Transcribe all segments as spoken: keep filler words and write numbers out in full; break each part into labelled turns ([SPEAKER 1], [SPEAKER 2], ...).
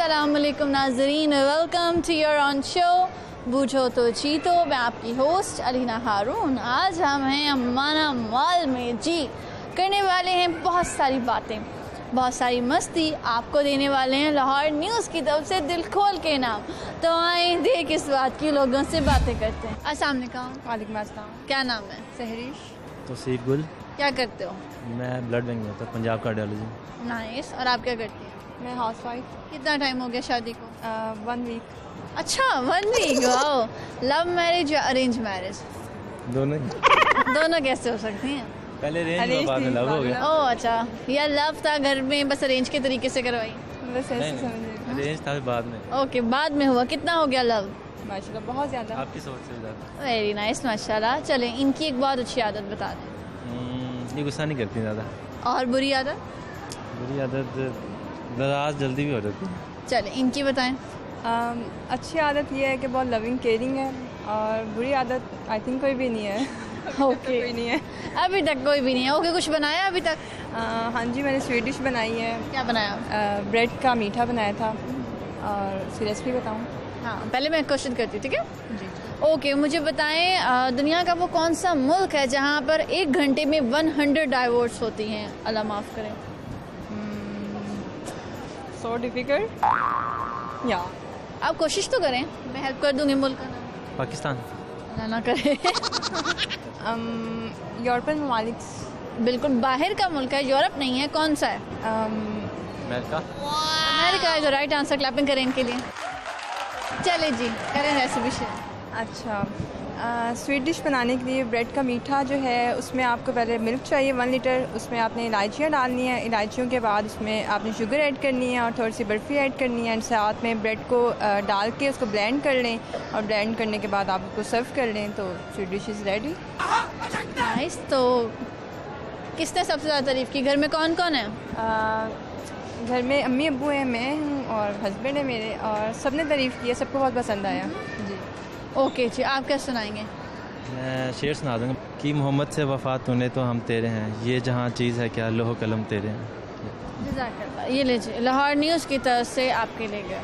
[SPEAKER 1] अस्सलाम वालेकुम नाजरीन, welcome to your own show Boojho To जीतो। मैं आपकी होस्ट अलीना हारून। आज हम हैं अम्माना मॉल में जी, करने वाले हैं बहुत सारी बातें, बहुत सारी मस्ती आपको देने वाले हैं लाहौर न्यूज़ की तरफ से दिल खोल के नाम। तो आए देख इस बात की लोगों से बातें करते हैं। अस्सलाम वालेकुम।
[SPEAKER 2] वालेकुम अस्सलाम।
[SPEAKER 1] क्या नाम है?
[SPEAKER 2] सहरीश।
[SPEAKER 3] तौसीफ गुल।
[SPEAKER 1] क्या करते हो?
[SPEAKER 3] मैं ब्लड बैंक में होता, पंजाब कार्डियोलॉजी।
[SPEAKER 1] नाइस। और आप क्या करती हैं?
[SPEAKER 2] मैं हाउस वाइफ।
[SPEAKER 1] कितना टाइम हो गया शादी को?
[SPEAKER 2] One week.
[SPEAKER 1] अच्छा, one week. Wow. Love marriage या अरेंज मैरिज?
[SPEAKER 3] दोनों
[SPEAKER 1] दोनों कैसे हो सकती हैं?
[SPEAKER 3] पहले रेंज में, बाद में लव हो गया।
[SPEAKER 1] ओह अच्छा, या लव था घर में, बस अरेंज के तरीके से करवाई?
[SPEAKER 2] बस ऐसे समझिए।
[SPEAKER 3] रेंज था बाद में।
[SPEAKER 1] ओके, बाद में हुआ। कितना हो गया लव?
[SPEAKER 2] माशाल्लाह बहुत ज़्यादा।
[SPEAKER 3] आपकी सोच से ज़्यादा।
[SPEAKER 1] वेरी नाइस, माशाल्लाह। चलें, इनकी एक बहुत अच्छी आदत बता दें।
[SPEAKER 3] ये गुस्सा नहीं करती ज़्यादा।
[SPEAKER 1] और बुरी आदत?
[SPEAKER 3] बुरी आदत नाराज जल्दी भी हो जाती है।
[SPEAKER 1] चलें, इनकी बताएं।
[SPEAKER 2] um, अच्छी आदत ये है कि बहुत लविंग केयरिंग है, और बुरी आदत आई थिंक कोई भी नहीं है।
[SPEAKER 1] ओके
[SPEAKER 2] कोई नहीं है
[SPEAKER 1] अभी तक, कोई भी नहीं है। ओके, कुछ बनाया अभी तक?
[SPEAKER 2] uh, हाँ जी, मैंने स्वीट डिश बनाई है।
[SPEAKER 1] क्या बनाया?
[SPEAKER 2] uh, ब्रेड का मीठा बनाया था, और उसकी रेसिपी बताऊँ?
[SPEAKER 1] हाँ, पहले मैं क्वेश्चन करती हूँ, ठीक है?
[SPEAKER 2] जी।
[SPEAKER 1] ओके, मुझे बताएं, अ, दुनिया का वो कौन सा मुल्क है जहाँ पर एक घंटे में सौ डाइवोर्स होती हैं? अल्लाह माफ़ करें।
[SPEAKER 2] So difficult. या
[SPEAKER 1] आप कोशिश तो करें, मैं हेल्प कर दूंगी। मुल्क का नाम?
[SPEAKER 3] पाकिस्तान।
[SPEAKER 1] अल्लाह ना करे।
[SPEAKER 2] यूरोपियन ममालिक।
[SPEAKER 1] बिल्कुल बाहर का मुल्क है, यूरोप नहीं है। कौन सा है?
[SPEAKER 3] अमेरिका।
[SPEAKER 1] अमेरिका है जो राइट आंसर। क्लैपिंग करें इनके लिए। चले जी, करें रेसिपी शेयर।
[SPEAKER 2] अच्छा, स्वीट डिश बनाने के लिए ब्रेड का मीठा जो है, उसमें आपको पहले मिल्क चाहिए वन लीटर। उसमें आपने इलायचियाँ डालनी है। इलायचियों के बाद उसमें आपने शुगर ऐड करनी है और थोड़ी सी बर्फ़ी ऐड करनी है। एंड साथ में ब्रेड को uh, डाल के उसको ब्लेंड कर लें, और ब्लेंड करने के बाद आप उसको सर्व कर लें, तो sweet dish is ready.
[SPEAKER 1] Nice. तो किसने सबसे ज़्यादा तारीफ़ की? घर में कौन कौन है?
[SPEAKER 2] uh, घर में अम्मी अब्बू हैं, मैं हूँ और हस्बैंड है मेरे, और सब ने तारीफ़ की है, सबको बहुत पसंद आया जी।
[SPEAKER 1] ओके जी, आप क्या सुनाएंगे?
[SPEAKER 3] मैं शेर सुना दूँगा कि मोहम्मद से वफ़ात तूने तो हम तेरे हैं, ये जहाँ चीज़ है क्या लोहो कलम तेरे हैं।
[SPEAKER 1] जज़ाकल्लाह। ये लीजिए, लाहौर न्यूज़ की तरफ से आपके लिए गया।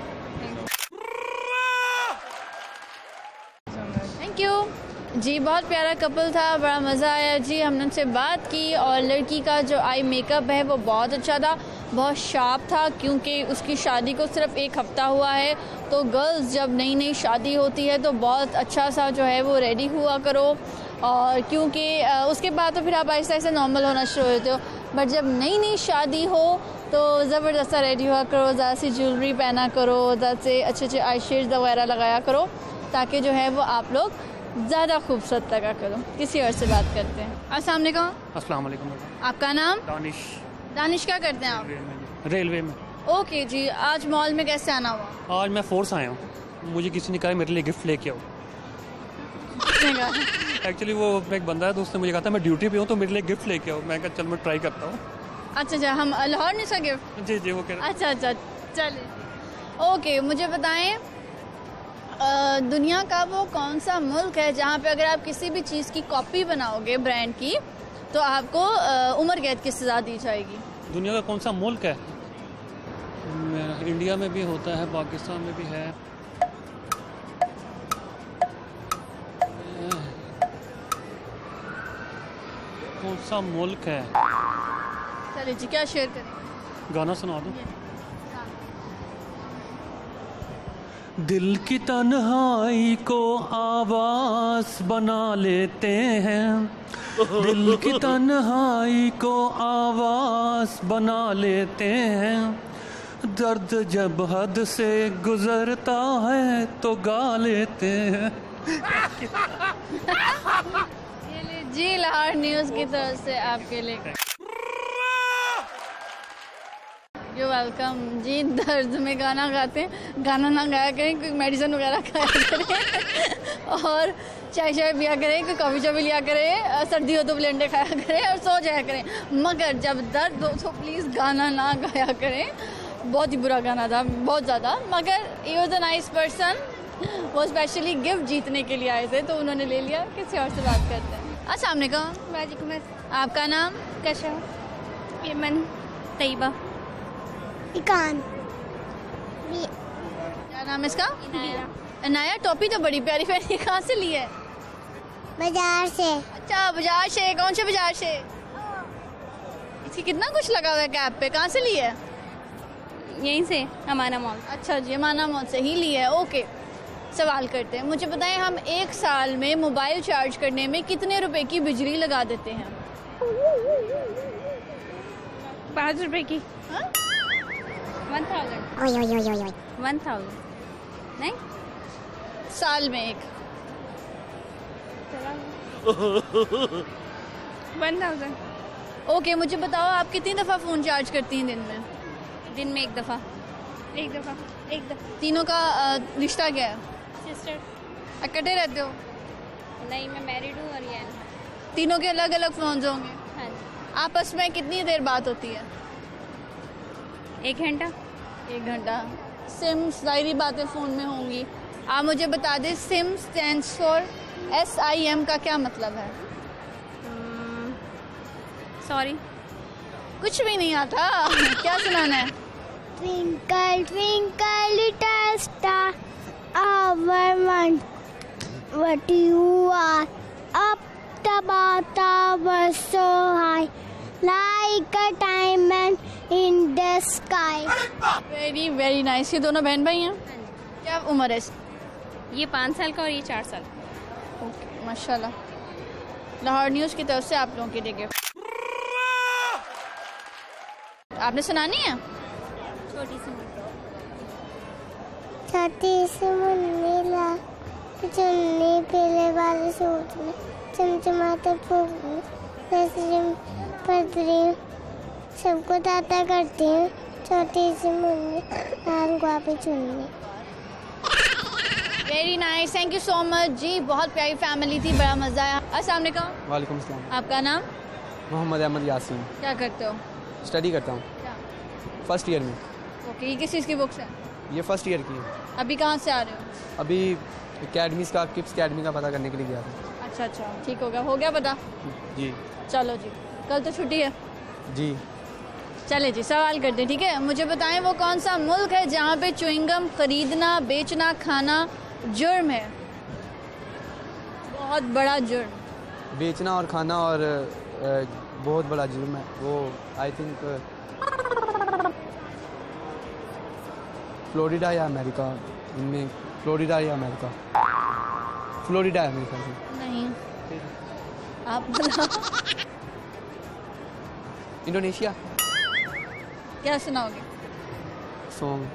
[SPEAKER 1] थैंक यू जी। बहुत प्यारा कपल था, बड़ा मज़ा आया जी। हमने उनसे बात की, और लड़की का जो आई मेकअप है वो बहुत अच्छा था, बहुत शार्प था, क्योंकि उसकी शादी को सिर्फ एक हफ़्ता हुआ है। तो गर्ल्स जब नई नई शादी होती है तो बहुत अच्छा सा जो है वो रेडी हुआ करो, और क्योंकि उसके बाद तो फिर आप आहिस्ता आहिस्ता नॉर्मल होना शुरू होते हो। बट जब नई नई शादी हो तो ज़बरदस्त सा रेडी हुआ करो, ज़्यादा सी ज्वेलरी पहना करो, ज़्यादा से अच्छे अच्छे आई शेड्स वगैरह लगाया करो, ताकि जो है वो आप लोग ज़्यादा खूबसूरत लगा करो। किसी और से बात करते हैं। अस्सलाम वालेकुम।
[SPEAKER 4] अस्सलाम वालेकुम।
[SPEAKER 1] आपका नाम?
[SPEAKER 4] दानिश।
[SPEAKER 1] दानिश, क्या करते हैं आप?
[SPEAKER 4] रेलवे में।
[SPEAKER 1] ओके जी। आज मॉल में कैसे आना हुआ?
[SPEAKER 4] आज मैं फोर्स आया हूँ, मुझे किसी ने कहा मेरे लिए गिफ्ट लेके आओ। एक्चुअली वो एक बंदा है तो उसने मुझे कहा था मैं ड्यूटी पे हूँ तो मेरे लिए गिफ्ट लेके आओ। मैं कहा चल मैं ट्राई करता हूँ।
[SPEAKER 1] अच्छा अच्छा, हम लाहौर नहीं सा गिफ्ट?
[SPEAKER 4] जी जी, वो कह रहा।
[SPEAKER 1] अच्छा अच्छा, चलिए। ओके, मुझे बताएं, दुनिया का वो कौन सा मुल्क है जहाँ पे अगर आप किसी भी चीज़ की कॉपी बनाओगे ब्रांड की तो आपको उम्र कैद की सज़ा दी जाएगी?
[SPEAKER 4] दुनिया का कौन सा मुल्क है? इंडिया में भी होता है, पाकिस्तान में भी है। कौन सा मुल्क है?
[SPEAKER 1] चलिए जी, क्या शेयर करें?
[SPEAKER 4] गाना सुना दो। दिल की तन्हाई को आवाज़ बना लेते हैं, दिल की तन्हाई को आवाज़ बना लेते हैं, दर्द जब हद से गुजरता है तो गा लेते हैं।
[SPEAKER 1] ये ले जी, लाहौर न्यूज़ की तरफ से आपके लिए। यू वेलकम जी। दर्द में गाना गाते हैं, गाना ना गाया करें, कोई मेडिसिन वगैरह खाया करें, और चाय चाय पिया करें, कोई कॉफ़ी चाय लिया करें, सर्दी हो तो ब्लेंडे खाया करें और सो जाया करें। मगर जब दर्द हो तो प्लीज़ गाना ना गाया करें। बहुत ही बुरा गाना था, बहुत ज़्यादा। मगर he was a nice person, वो स्पेशली गिफ्ट जीतने के लिए आए थे तो उन्होंने ले लिया। किसी और से बात करते हैं। अस्सलाम वालेकुम।
[SPEAKER 5] वालेकुम।
[SPEAKER 1] आपका नाम?
[SPEAKER 5] कशा। यमन। तैयबा।
[SPEAKER 6] इकान।
[SPEAKER 1] क्या नाम है इसका? अनाया। टॉपी तो बड़ी प्यारी प्यारी है, कहाँ से ली है?
[SPEAKER 5] बाजार से।
[SPEAKER 1] अच्छा बाजार से। कौन से बाजार से? इसकी कितना कुछ लगा हुआ है कैप पे, कहाँ से ली है?
[SPEAKER 5] यहीं से, हमारा मॉल।
[SPEAKER 1] अच्छा जी, हमारा मॉल से ही ली है। ओके, सवाल करते हैं, मुझे बताएं हम एक साल में मोबाइल चार्ज करने में कितने रुपए की बिजली लगा देते हैं?
[SPEAKER 5] पाँच रुपए की। One thousand. वन थाउजेंड नहीं,
[SPEAKER 1] साल में एक।
[SPEAKER 5] One thousand.
[SPEAKER 1] ओके, मुझे बताओ आप कितनी दफ़ा फ़ोन चार्ज करती हैं दिन में?
[SPEAKER 5] दिन में एक दफ़ा। एक दफ़ा एक दफ़ा।
[SPEAKER 1] तीनों का अ, रिश्ता क्या है?
[SPEAKER 5] सिस्टर।
[SPEAKER 1] इकट्ठे रहते हो?
[SPEAKER 5] नहीं, मैं मैरिड हूँ और ये है।
[SPEAKER 1] तीनों के अलग अलग फ़ोन होंगे?
[SPEAKER 5] हाँ जी।
[SPEAKER 1] आपस में कितनी देर बात होती है?
[SPEAKER 5] एक घंटा।
[SPEAKER 1] एक घंटा। सिम सारी बातें फ़ोन में होंगी। आप मुझे बता दें, SIM stands for S I M का क्या मतलब है?
[SPEAKER 5] सॉरी,
[SPEAKER 1] कुछ भी नहीं आता। क्या सुनाना है?
[SPEAKER 5] Twinkle, twinkle, little star, how I want what you are. Up above the world so high, like a diamond in the sky.
[SPEAKER 1] Very very nice. ये दोनों बहन भाई हैं? क्या उम्र है?
[SPEAKER 5] ये पाँच साल का और ये चार साल।
[SPEAKER 1] ओके, माशाल्लाह। लाहौर न्यूज़ की तरफ से आप लोगों के लिए गिफ्ट। आपने सुनानी है?
[SPEAKER 5] छोटी सी छोटी सी मुन्नी ला चुन्नी पीले वाले सूट में चमचमाते फूल में नजरिम पदरी सबको ताता करती हूँ छोटी सी मुन्नी लाल गुलाबी चुन्नी।
[SPEAKER 1] Very nice, thank you so much जी। बहुत प्यारी फैमिली थी, बड़ा मज़ा आया। अस्सलाम वालेकुम।
[SPEAKER 6] वालेकुम अस्सलाम।
[SPEAKER 1] आपका नाम?
[SPEAKER 6] मोहम्मद अहमद यासीन।
[SPEAKER 1] क्या करते हो?
[SPEAKER 6] स्टडी करता हूँ फर्स्ट ईयर में।
[SPEAKER 1] ओके, ये किस चीज़ की बुक्स है?
[SPEAKER 6] ये फर्स्ट ईयर की है।
[SPEAKER 1] अभी कहाँ से आ रहे हो?
[SPEAKER 6] अभी एकेडमीज़ का किप्स एकेडमी का पता करने के लिए गया था।
[SPEAKER 1] अच्छा अच्छा, ठीक हो गया हो गया पता?
[SPEAKER 6] जी।
[SPEAKER 1] चलो जी, कल तो छुट्टी है।
[SPEAKER 6] जी।
[SPEAKER 1] चले जी, सवाल करते हैं, ठीक है? मुझे बताएं वो कौन सा मुल्क है जहाँ पे च्युइंगम खरीदना, बेचना, खाना जुर्म है? बहुत बड़ा जुर्म।
[SPEAKER 6] बेचना और खाना और अ, बहुत बड़ा जुर्म है वो। आई थिंक फ्लोरिडा या अमेरिका, इनमें फ्लोरिडा या अमेरिका। फ्लोरिडा है मेरे ख्याल से।
[SPEAKER 1] नहीं, आप बताओ।
[SPEAKER 6] इंडोनेशिया।
[SPEAKER 1] क्या सुनाओगे?
[SPEAKER 6] सॉन्ग।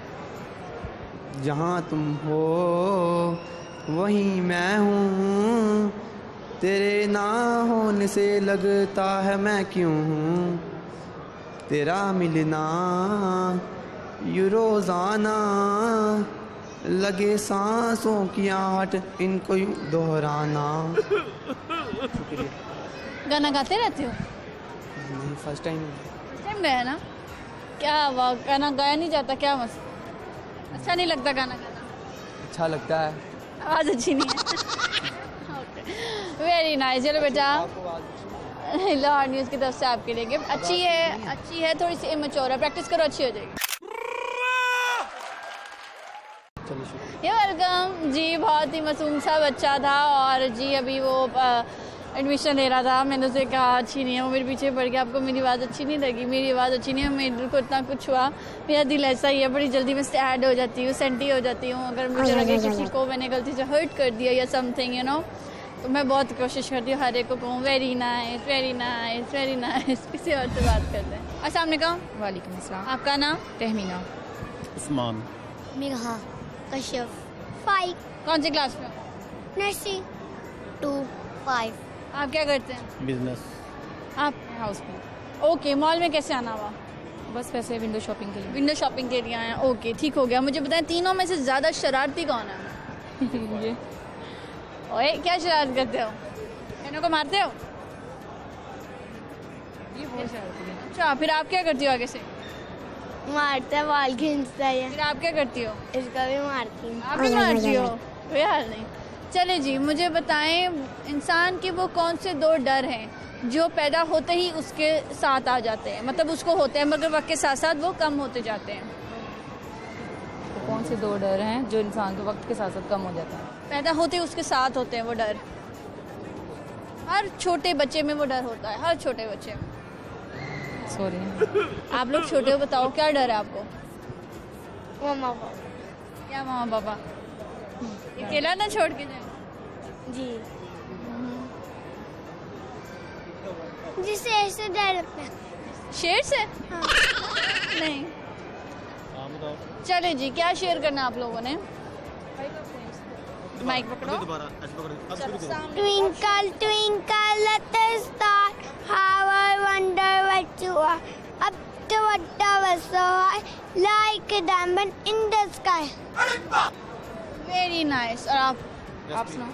[SPEAKER 6] जहाँ तुम हो वहीं मैं हूँ, तेरे ना होने से लगता है मैं क्यों हूँ, तेरा मिलना यू रोज़ाना लगे सांसों की आहट इनको यूं दोहराना। शुक्रिया।
[SPEAKER 1] गाना गाते रहते हो?
[SPEAKER 6] नहीं, फर्स्ट टाइम।
[SPEAKER 1] फर्स्ट टाइम गया ना? क्या वाह, गाना गाया नहीं जाता क्या? मस्त, अच्छा नहीं लगता गाना गाना?
[SPEAKER 6] अच्छा लगता है।
[SPEAKER 1] आवाज़ अच्छी नहीं है। Very nice. चलो बेटा, लाहौर न्यूज़ की तरफ से आपके लिए गिफ्ट। अच्छी है, अच्छी है, थोड़ी सी इमेच्योर है, प्रैक्टिस करो, अच्छी हो जाएगी। ये वेलकम जी। बहुत ही मासूम सा बच्चा था और जी अभी वो एडमिशन ले रहा था। मैंने उसे कहा अच्छी नहीं है, वो मेरे पीछे पड़ गया। आपको मेरी आवाज़ अच्छी नहीं लगी? मेरी आवाज़ अच्छी नहीं है, मेरे दिल को इतना कुछ हुआ। मेरा दिल ऐसा ही है, बड़ी जल्दी में सैड हो जाती हूँ, सेंटी हो जाती हूँ। अगर मुझे लगे किसी को मैंने गलती से हर्ट कर दिया या समथिंग यू नो, तो मैं बहुत कोशिश करती हूँ हर एक को कहूँ very nice very nice very nice. किसी और से बात करते हैं। अस्सलाम वालेकुम।
[SPEAKER 2] वालेकुम अस्सलाम।
[SPEAKER 1] आपका नाम?
[SPEAKER 2] तहमीना।
[SPEAKER 3] उस्मान।
[SPEAKER 5] मेघा कश्यप। फाइव।
[SPEAKER 1] कौन सी क्लास में?
[SPEAKER 5] Nursery to five.
[SPEAKER 1] आप क्या करते हैं?
[SPEAKER 3] बिजनेस।
[SPEAKER 1] आप?
[SPEAKER 2] हाउस में।
[SPEAKER 1] ओके, मॉल में कैसे आना हुआ?
[SPEAKER 2] बस वैसे विंडो शॉपिंग के लिए।
[SPEAKER 1] विंडो शॉपिंग के लिए आए हैं। ओके, ठीक हो गया। मुझे बताएं तीनों में से ज़्यादा शरारती कौन है?
[SPEAKER 2] ये
[SPEAKER 1] ओए, क्या शरारत करते हो? बहनों को मारते हो?
[SPEAKER 2] ये बहुत शरारती है।
[SPEAKER 1] अच्छा, फिर आप क्या करती हो आगे से?
[SPEAKER 5] मारता बाल खींचता है।
[SPEAKER 1] फिर आप क्या करती हो?
[SPEAKER 5] इसका भी मारती हूँ।
[SPEAKER 1] आप भी मारती हो? कोई हाल नहीं। चले जी, मुझे बताएं इंसान के वो कौन से दो डर हैं जो पैदा होते ही उसके साथ आ जाते हैं, मतलब उसको होते हैं मगर वक्त के साथ साथ वो कम होते जाते हैं?
[SPEAKER 7] कौन से दो डर हैं जो इंसान को वक्त के साथ साथ कम हो जाता है?
[SPEAKER 1] पैदा होते उसके साथ होते हैं वो डर, हर छोटे बच्चे में वो डर होता है, हर छोटे बच्चे में।
[SPEAKER 7] सॉरी
[SPEAKER 1] आप लोग छोटे हो, बताओ क्या डर है आपको?
[SPEAKER 5] मामा पापा।
[SPEAKER 1] क्या मामा पापा? अकेला ना छोड़ के जाए।
[SPEAKER 5] जी जिससे ऐसे डर लगता है।
[SPEAKER 1] शेर से?
[SPEAKER 5] हाँ।
[SPEAKER 1] नहीं। चले जी, क्या शेयर करना आप लोगों ने? माइक पकड़ो।
[SPEAKER 5] Twinkle twinkle little star, how I wonder what you are. Up to what was so high, like a diamond in the sky.
[SPEAKER 1] Very nice. और आप आप सुनाओ।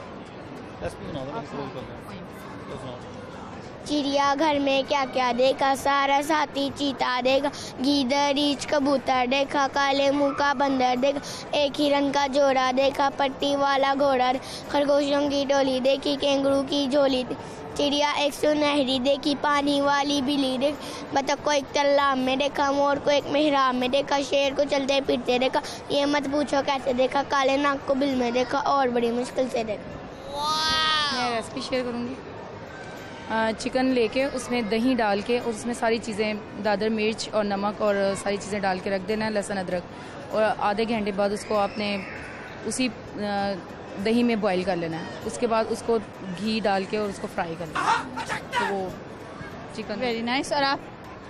[SPEAKER 5] चिड़िया घर में क्या क्या देखा, सारा साथी चीता देखा, गीदड़ रीछ कबूतर देखा, काले मुंह का बंदर देखा, एक हिरन का जोड़ा देखा, पट्टी वाला घोड़ा, खरगोशों की टोली देखी, केंगरू की झोली देखी, चिड़िया एक सुनहरी देखी, पानी वाली बिल्ली देखी, बतख को एक तालाब में देखा, मोर को एक मेहराब में देखा, शेर को चलते फिरते देखा, ये मत पूछो कैसे देखा, काले नाग को बिल में देखा, और बड़ी मुश्किल से देखा।
[SPEAKER 7] मैं रेसिपी शेयर करूँगी। चिकन लेके उसमें दही डाल के और उसमें सारी चीज़ें दादर मिर्च और नमक और सारी चीज़ें डाल के रख देना है, लहसुन अदरक, और आधे घंटे बाद उसको आपने उसी दही में बॉईल कर लेना है। उसके बाद उसको घी डाल के और उसको फ्राई कर लेना है, तो वो चिकन।
[SPEAKER 1] Very nice. और आप?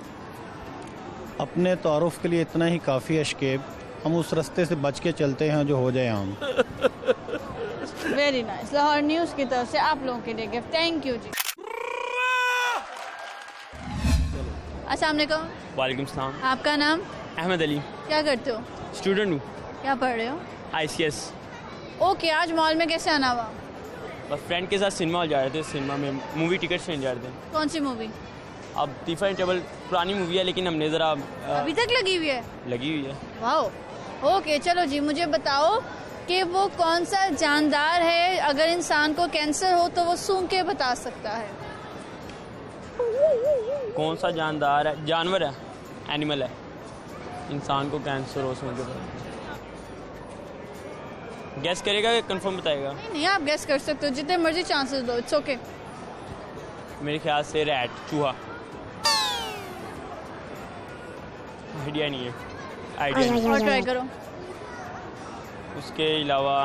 [SPEAKER 8] अपने तारुफ के लिए इतना ही काफ़ी है शकीब, हम उस रास्ते से बच के चलते हैं जो हो जाए हम।
[SPEAKER 1] Very nice. लाहौर न्यूज़ की तरफ से आप लोगों के लिए गिफ्ट। थैंक यू जी। अस्सलाम वालेकुम।
[SPEAKER 9] वालेकुम सलाम।
[SPEAKER 1] आपका नाम?
[SPEAKER 9] अहमद अली।
[SPEAKER 1] क्या करते हो?
[SPEAKER 9] स्टूडेंट हूँ।
[SPEAKER 1] क्या पढ़ रहे हो?
[SPEAKER 9] I C S.
[SPEAKER 1] ओके, आज मॉल में कैसे आना हुआ?
[SPEAKER 9] बस फ्रेंड के साथ सिनेमा हॉल जा रहे थे, सिनेमा में मूवी टिकट्स लेने जा रहे थे।
[SPEAKER 1] कौन सी मूवी?
[SPEAKER 9] अब तीफा एंड ट्रबल पुरानी मूवी है, लेकिन हमने ज़रा
[SPEAKER 1] अभी तक लगी हुई है?
[SPEAKER 9] लगी हुई है।
[SPEAKER 1] वाओ। ओके चलो जी, मुझे बताओ कि वो कौन सा जानदार है अगर इंसान को कैंसर हो तो वो सूंघ के बता सकता है?
[SPEAKER 9] कौन सा जानदार है? जानवर है, एनिमल है, इंसान को कैंसर हो सूंघ के गैस करेगा या कंफर्म बताएगा?
[SPEAKER 1] नहीं नहीं, आप गैस कर सकते हो, जितने मर्जी चांसेस दो, इट्स ओके।
[SPEAKER 9] मेरे ख्याल से रैट, चूहा। आइडिया नहीं है, आइडिया नहीं।
[SPEAKER 1] और ट्राई करो।
[SPEAKER 9] उसके अलावा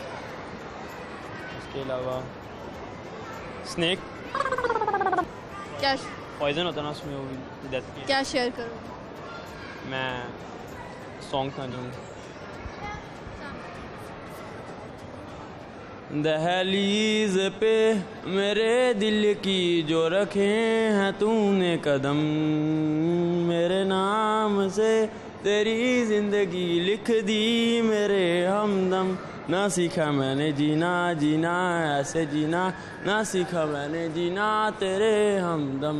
[SPEAKER 9] उसके अलावा स्नेक।
[SPEAKER 1] क्या
[SPEAKER 9] पॉइजन होता ना उसमें, वो भी डेथ की।
[SPEAKER 1] क्या शेयर करो?
[SPEAKER 9] मैं सॉन्ग था जो दहलीज पे मेरे दिल की जो रखे हैं तूने कदम, मेरे नाम से तेरी जिंदगी लिख दी मेरे हमदम, ना सीखा मैंने जीना जीना ऐसे जीना, ना सीखा मैंने जीना तेरे हमदम।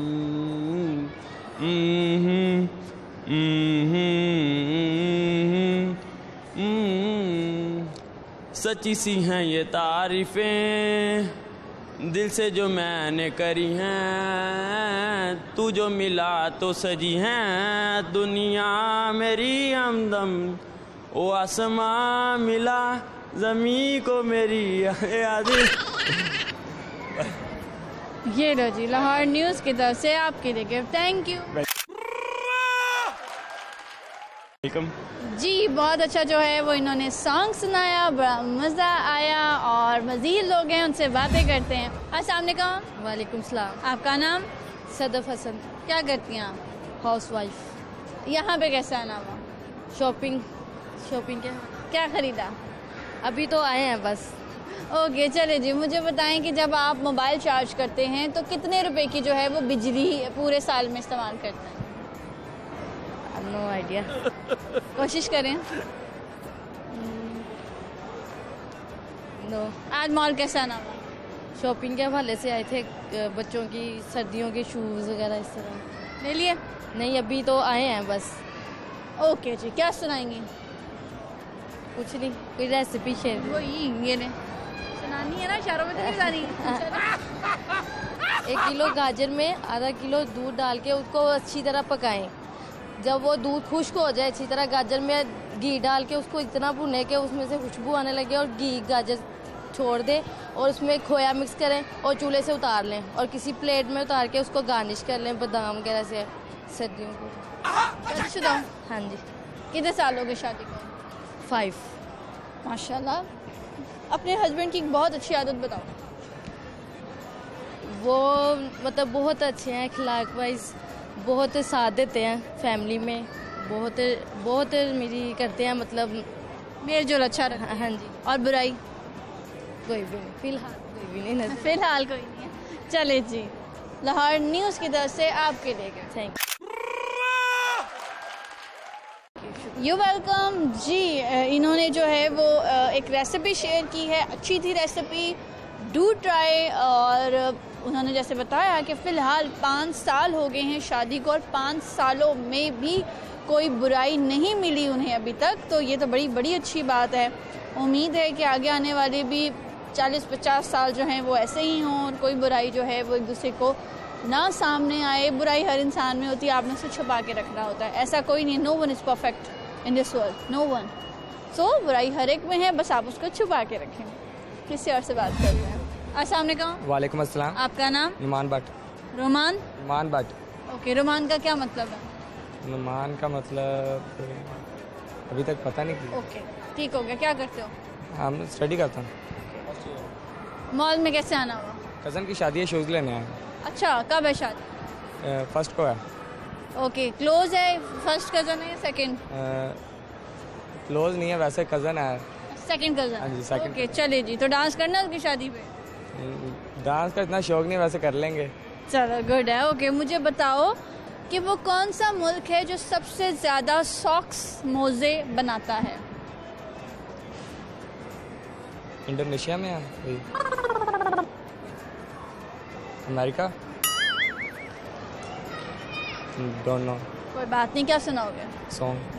[SPEAKER 9] हम्म सच्ची सी हैं ये तारीफ़ें दिल से जो मैंने करी हैं, तू जो मिला तो सजी हैं दुनिया मेरी हमदम, ओ आसमां मिला ज़मीं को मेरी याद।
[SPEAKER 1] ये लो जी, लाहौर न्यूज़ की तरफ से आपके लिए गिफ्ट। थैंक यू जी। बहुत अच्छा जो है वो इन्होंने सॉन्ग सुनाया, बड़ा मज़ा आया, और मज़ीद लोग हैं उनसे बातें करते हैं। अस्सलाम वालेकुम।
[SPEAKER 7] वालेकुम सलाम।
[SPEAKER 1] आपका नाम?
[SPEAKER 7] सदफ हसन।
[SPEAKER 1] क्या करती हैं आप?
[SPEAKER 7] Housewife.
[SPEAKER 1] यहाँ पे कैसे आना हुआ?
[SPEAKER 7] शॉपिंग। शॉपिंग क्या
[SPEAKER 1] क्या ख़रीदा?
[SPEAKER 7] अभी तो आए हैं बस।
[SPEAKER 1] ओके चले जी, मुझे बताएं कि जब आप मोबाइल चार्ज करते हैं तो कितने रुपए की जो है वो बिजली पूरे साल में इस्तेमाल करते हैं?
[SPEAKER 7] No idea.
[SPEAKER 1] कोशिश करें।
[SPEAKER 7] नो।
[SPEAKER 1] आज मॉल कैसा आना हुआ?
[SPEAKER 7] शॉपिंग के हवाले से आए थे, बच्चों की सर्दियों के शूज़ वगैरह इस तरह।
[SPEAKER 1] ले लिए?
[SPEAKER 7] नहीं, अभी तो आए हैं बस।
[SPEAKER 1] ओके जी, क्या सुनाएंगी?
[SPEAKER 7] कुछ नहीं, कोई रेसिपी शेयर।
[SPEAKER 1] वही ये ले सुनानी है ना, इशारों में तो नहीं सुनानी।
[SPEAKER 7] एक किलो गाजर में आधा किलो दूध डाल के उसको अच्छी तरह पकाएं,
[SPEAKER 10] जब वो दूध खुश्क हो जाए अच्छी तरह, गाजर में घी डाल के उसको इतना भुने के उसमें से खुशबू आने लगे और घी गाजर छोड़ दें और उसमें खोया मिक्स करें और चूल्हे से उतार लें और किसी प्लेट में उतार के उसको गार्निश कर लें बादाम वगैरह से सर्दियों को।
[SPEAKER 1] शादीशुदा?
[SPEAKER 10] हाँ जी।
[SPEAKER 1] कितने साल हो गए शादी को?
[SPEAKER 10] फाइव।
[SPEAKER 1] माशाल्लाह। अपने हस्बैंड की एक बहुत अच्छी आदत बताओ।
[SPEAKER 10] वो मतलब बहुत अच्छे हैं, अखलाक वाइज बहुत साथ देते हैं फैमिली में, बहुत बहुत मेरी करते हैं, मतलब
[SPEAKER 1] मेल जोल अच्छा रहा।
[SPEAKER 10] हाँ जी।
[SPEAKER 1] और बुराई?
[SPEAKER 10] कोई भी नहीं, फिलहाल कोई भी नहीं नजर।
[SPEAKER 1] फिलहाल कोई नहीं है। चले जी, लाहौर न्यूज़ की तरफ से आपके लिए गए।
[SPEAKER 10] थैंक
[SPEAKER 1] यू वेलकम जी। इन्होंने जो है वो एक रेसिपी शेयर की है, अच्छी थी रेसिपी, डू ट्राई। और उन्होंने जैसे बताया कि फ़िलहाल पाँच साल हो गए हैं शादी को और पाँच सालों में भी कोई बुराई नहीं मिली उन्हें अभी तक, तो ये तो बड़ी बड़ी अच्छी बात है। उम्मीद है कि आगे आने वाले भी चालीस पचास साल जो हैं वो ऐसे ही हों और कोई बुराई जो है वो एक दूसरे को ना सामने आए। बुराई हर इंसान में होती है, आपने उसे छुपा के रखना होता है, ऐसा कोई नहीं। No one is perfect in this world, no one. So बुराई हर एक में है, बस आप उसको छुपा के रखें। किसी और से बात करते हैं। अस्सलाम वालेकुम।
[SPEAKER 11] वालेकुम अस्सलाम।
[SPEAKER 1] आपका नाम?
[SPEAKER 11] नुमान भट्ट।
[SPEAKER 1] रोमान?
[SPEAKER 11] नुमान भट्ट।
[SPEAKER 1] ओके, रोमान का क्या मतलब है?
[SPEAKER 11] नुमान का मतलब अभी तक पता नहीं किया।
[SPEAKER 1] ओके, ठीक हो गया। क्या करते हो?
[SPEAKER 11] हम स्टडी करता हूँ।
[SPEAKER 1] मॉल में कैसे आना हुआ?
[SPEAKER 11] कज़न की शादी है, शूज़ लेने आए।
[SPEAKER 1] अच्छा, कब है शादी?
[SPEAKER 11] फर्स्ट को है।
[SPEAKER 1] ओके, क्लोज है? फर्स्ट कज़न है या सेकंड?
[SPEAKER 11] क्लोज नहीं है, वैसे कज़न है।
[SPEAKER 1] Second cousin?
[SPEAKER 11] हाँ जी, सेकंड।
[SPEAKER 1] ओके, चले जी। तो डांस करना है उसकी शादी पे?
[SPEAKER 11] डांस का इतना शौक नहीं, वैसे कर लेंगे।
[SPEAKER 1] चलो, गुड है। ओके, मुझे बताओ कि वो कौन सा मुल्क है जो सबसे ज़्यादा सॉक्स मोज़े बनाता है?
[SPEAKER 11] इंडोनेशिया में है। अमेरिका? Don't know.
[SPEAKER 1] कोई बात नहीं, क्या सुनाओगे?
[SPEAKER 11] सॉन्ग।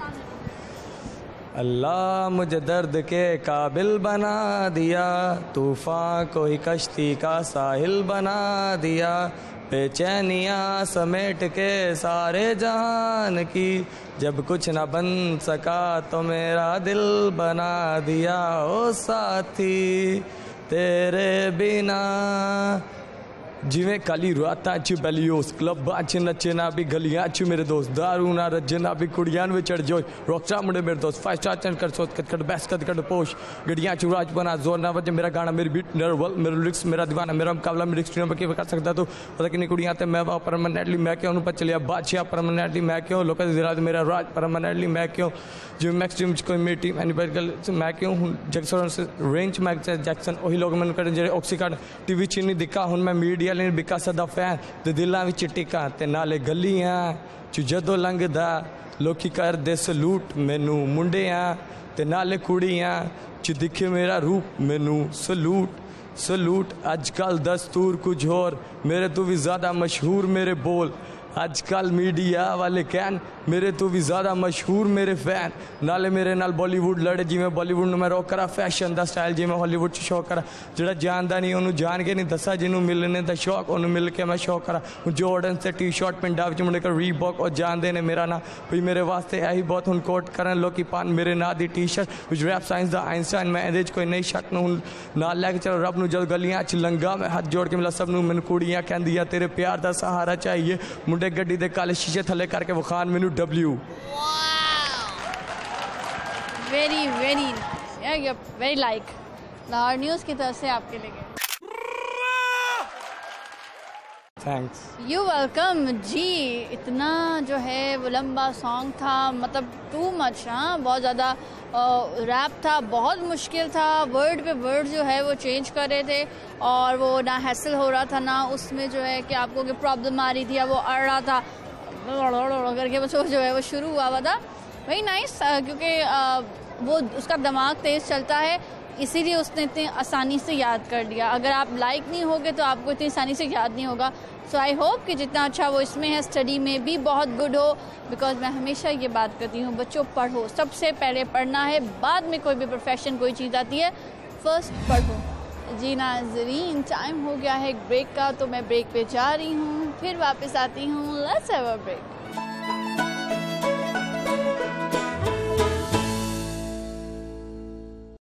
[SPEAKER 11] अल्लाह मुझे दर्द के काबिल बना दिया, तूफ़ान को ही कश्ती का साहिल बना दिया, बेचैनियाँ समेट के सारे जहान की, जब कुछ ना बन सका तो मेरा दिल बना दिया, ओ साथी तेरे बिना। जिवें काली रात च बैलियोस क्लब च नचना भी गलियां च मेरे दोस्त, दारू ना रजना भी कुड़ियां में चढ़ जोश, रॉकस्टार मुंडे मेरे दोस्त, फाइव स्टार चैन कर सोच कट कट बैस कट कट पोश, गड़ियां च राज बना जोर ना बजे मेरा गाना, मेरी बीट मेरा वर्ल मेरा लिरिक्स मेरा दीवाना, मेरा मुकाबला मेरी स्ट्रीम पर कर सकता तू पता कितनी कुड़ियां ते मैं वा परमानेंटली मैं क्यों पर चलिया बादशाह परमानेंटली मैं क्यों लोगों के दिला मेरा राज परमानेंटली मैं क्यों जो मैक्सिम कोई मेरी टीम एनी मैं क्यों हूँ जैक्सन से रेंज मैक जैक्सन वही लोग मैंने कर जो ऑक्सीकार्ड टीवी च नहीं दिखा हूँ मैं मीडिया ने बिका सदा फैन ते दिलों विच टिका ते नाले गलियां च जदों लंघदा लोकी करदे सलूट मैनू मुंडियां ते नाले कुड़ियां च दिखे मेरा रूप मैनू सलूट सलूट। अजकल दस्तूर कुछ और मेरे तो भी ज़्यादा मशहूर मेरे बोल, अजकल मीडिया वाले कहन मेरे तो भी ज़्यादा मशहूर मेरे फैन, नाले मेरे नाल बॉलीवुड लड़े जिमें बॉलीवुड में मैं रोक करा फैशन दा स्टाइल जिमें हॉलीवुड च शौक करा, जेड़ा जानदा नहीं उन्होंने जान के नहीं दसा जिन्हों मिलने दा शौक उन्होंने मिल के मैं शौक करा। जॉर्डन से टी शर्ट पिंडा विच मुंडे कर रीबॉक और जानते ने मेरा ना भाई मेरे वास्ते यही बहुत हुन कोट करन लोग पान मेरे ना दी टी शर्ट विच रैप साइंस दा आइंस्टाइन मैं एदे कोई नहीं शक न हुन नाल लैके चलो रब नूं जद गलियां च लंगा मैं हाथ जोड़ के मिला सब नूं मैनूं कुड़ियां कहंदियां तेरे प्यार दा सहारा चाहिए, मुंडे गड्डी दे काले शीशे थले करके वखान मैनू W.
[SPEAKER 1] Very very very like Lahore news की तरफ से आपके लिए
[SPEAKER 11] थैंक्स।
[SPEAKER 1] यू वेलकम जी। इतना जो है वो लंबा सॉन्ग था, मतलब टू मच। हाँ, बहुत ज़्यादा रैप था, बहुत मुश्किल था, वर्ड पे वर्ड जो है वो चेंज कर रहे थे और वो ना हैसल हो रहा था ना उसमें जो है कि आपको प्रॉब्लम आ रही थी या वो अड़ रहा था करके बस वो जो है वो शुरू हुआ हुआ था। वही नाइस, क्योंकि वो उसका दिमाग तेज़ चलता है इसीलिए उसने इतनी आसानी से याद कर लिया। अगर आप लाइक नहीं होगे तो आपको इतनी आसानी से याद नहीं होगा। सो आई होप कि जितना अच्छा वो इसमें है स्टडी में भी बहुत गुड हो, बिकॉज मैं हमेशा ये बात करती हूँ बच्चों पढ़ो, सबसे पहले पढ़ना है, बाद में कोई भी प्रोफेशन कोई चीज़ आती है, फर्स्ट पढ़ो। जी नाज़रीन, टाइम हो गया है एक ब्रेक का, तो मैं ब्रेक पे जा रही हूँ, फिर वापस आती हूँ। Let's have a break.